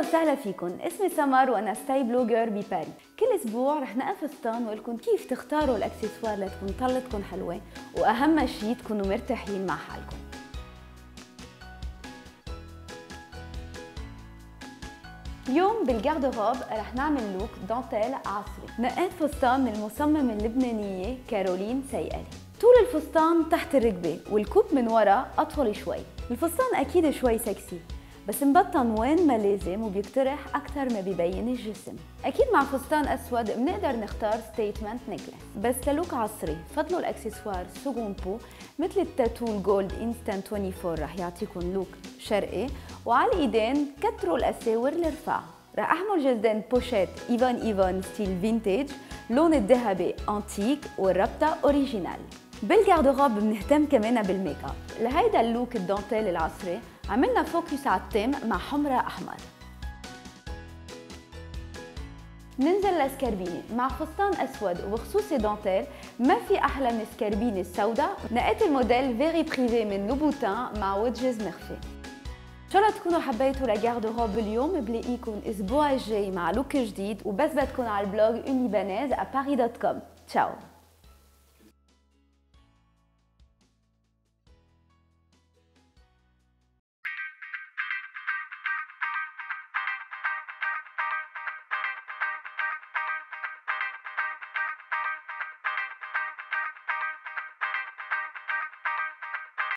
وسهلا فيكم. اسمي سمر وانا ستايل بلوجر بباريس. كل اسبوع رح نقل فستان وقلكم كيف تختاروا الاكسسوار لتكون طلتكم حلوه، واهم شيء تكونوا مرتاحين مع حالكم. اليوم بالجاردروب رح نعمل لوك دانتيل عصري. نقيت فستان من المصممة اللبنانية كارولين سيئلي. طول الفستان تحت الركبة والكوب من ورا أطول شوي. الفستان أكيد شوي سكسي بس مبطن وين ما لازم وبيقترح أكثر ما بيبين الجسم. أكيد مع فستان أسود بنقدر نختار ستيتمنت نيكلس، بس للوك عصري فضلوا الأكسسوار سكون بو مثل التاتو الجولد انستنت 24 رح يعطيكم لوك شرقي، وعلى الإيدين كتروا الأساور الرفاع. رح أحمل جلدين بوشيت إيفان ستيل فينتاج، لون الذهبي أنتيك والربطة أوريجينال. بالجاردروب بنهتم كمان بالميك اب. لهيدا اللوك الدانتيل العصري عملنا فوكس على التيم مع حمرة أحمر. ننزل لسكربيني مع فستان أسود وبخصوصي دانتيل، ما في أحلى من السكربيني السوداء. نقيت الموديل فيري بريفي من لوبوتان مع وجز مخفي. إن شاء الله تكونوا حبيتوا لجاردروب اليوم. بلاقيكم الأسبوع الجاي مع لوك جديد، وبس بدكم على البلوج unibanaise@paris.com. تشاو.